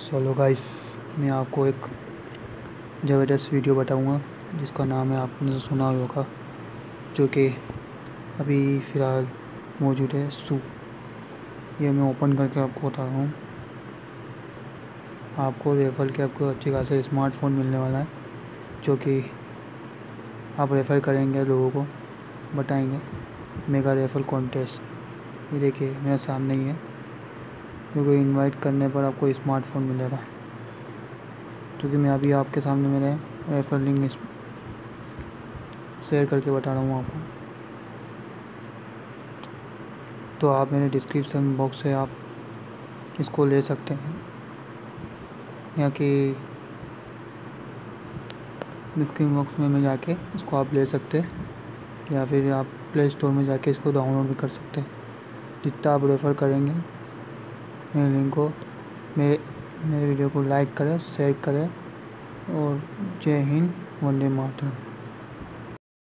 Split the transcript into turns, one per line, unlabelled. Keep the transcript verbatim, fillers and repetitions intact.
Solo guys, मैं आपको एक ज़बरदस्त वीडियो बताऊंगा जिसका नाम है, आपने सुना होगा, जो कि अभी फ़िलहाल मौजूद है सू। ये मैं ओपन करके आपको बता रहा हूँ। आपको रेफर के आपको अच्छी खासा स्मार्टफ़ोन मिलने वाला है, जो कि आप रेफ़र करेंगे, लोगों को बताएंगे। मेगा रेफर कॉन्टेस्ट, ये देखिए मेरे सामने ही है, क्योंकि इनवाइट करने पर आपको स्मार्टफ़ोन मिलेगा। क्योंकि मैं अभी आपके सामने मेरे रेफर लिंक शेयर करके बता रहा हूँ आपको। तो आप मेरे डिस्क्रिप्शन बॉक्स से आप इसको ले सकते हैं, या कि डिस्क्रिप्शन बॉक्स में, में जाके इसको आप ले सकते हैं, या फिर आप प्ले स्टोर में जाके इसको डाउनलोड भी कर सकते हैं। जितना आप रेफ़र करेंगे मेरे लिंक को, मेरे मेरे वीडियो को लाइक करें, शेयर करें, और जय हिंद, वंदे मातरम।